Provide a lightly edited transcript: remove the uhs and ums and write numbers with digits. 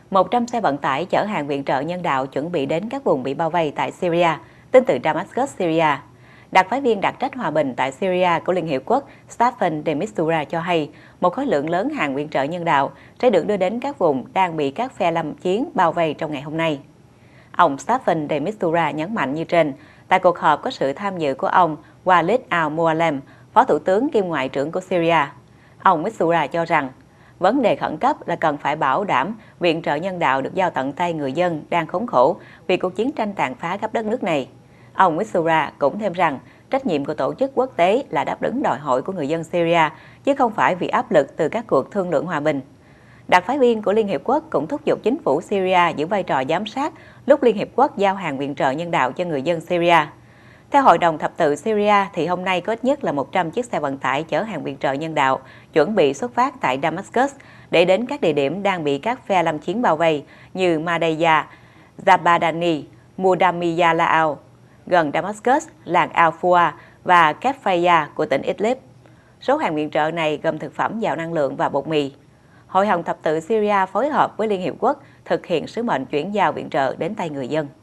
100 xe vận tải chở hàng viện trợ nhân đạo chuẩn bị đến các vùng bị bao vây tại Syria, tin từ Damascus, Syria. Đặc phái viên đặc trách hòa bình tại Syria của Liên Hiệp Quốc Staffan de Mistura cho hay một khối lượng lớn hàng viện trợ nhân đạo sẽ được đưa đến các vùng đang bị các phe lâm chiến bao vây trong ngày hôm nay. Ông Staffan de Mistura nhấn mạnh như trên, tại cuộc họp có sự tham dự của ông Walid al-Mualem, Phó Thủ tướng kiêm Ngoại trưởng của Syria. Ông Mistura cho rằng, vấn đề khẩn cấp là cần phải bảo đảm viện trợ nhân đạo được giao tận tay người dân đang khốn khổ vì cuộc chiến tranh tàn phá khắp đất nước này. Ông Mistura cũng thêm rằng trách nhiệm của tổ chức quốc tế là đáp ứng đòi hỏi của người dân Syria, chứ không phải vì áp lực từ các cuộc thương lượng hòa bình. Đặc phái viên của Liên Hiệp Quốc cũng thúc giục chính phủ Syria giữ vai trò giám sát lúc Liên Hiệp Quốc giao hàng viện trợ nhân đạo cho người dân Syria. Theo Hội đồng Thập tự Syria, thì hôm nay có ít nhất là 100 chiếc xe vận tải chở hàng viện trợ nhân đạo chuẩn bị xuất phát tại Damascus để đến các địa điểm đang bị các phe lâm chiến bao vây như Madaya, Zabadani, Mudamiya Lao, gần Damascus, làng Al-Fua và Kefaya của tỉnh Idlib. Số hàng viện trợ này gồm thực phẩm, gạo năng lượng và bột mì. Hội đồng Thập tự Syria phối hợp với Liên Hiệp Quốc thực hiện sứ mệnh chuyển giao viện trợ đến tay người dân.